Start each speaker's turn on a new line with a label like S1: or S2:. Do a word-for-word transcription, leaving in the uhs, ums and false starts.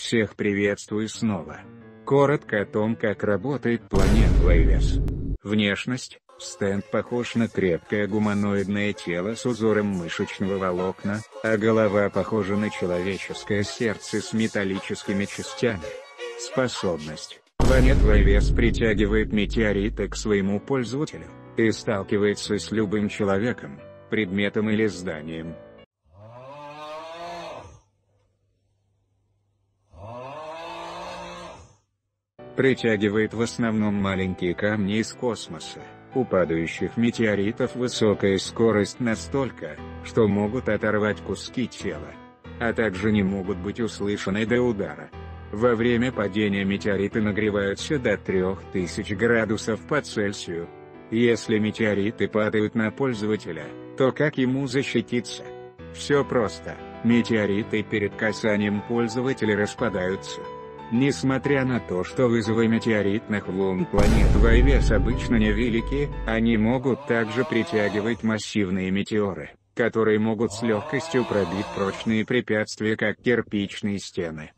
S1: Всех приветствую снова. Коротко о том, как работает планета Вайвес. Внешность. Стенд похож на крепкое гуманоидное тело с узором мышечного волокна, а голова похожа на человеческое сердце с металлическими частями. Способность. Планета Вайвес притягивает метеориты к своему пользователю и сталкивается с любым человеком, предметом или зданием. Притягивает в основном маленькие камни из космоса. У падающих метеоритов высокая скорость настолько, что могут оторвать куски тела, а также не могут быть услышаны до удара. Во время падения метеориты нагреваются до трёх тысяч градусов по Цельсию. Если метеориты падают на пользователя, то как ему защититься? Все просто, метеориты перед касанием пользователя распадаются. Несмотря на то, что вызовы метеоритных волн планет Вайвес обычно невелики, они могут также притягивать массивные метеоры, которые могут с легкостью пробить прочные препятствия, как кирпичные стены.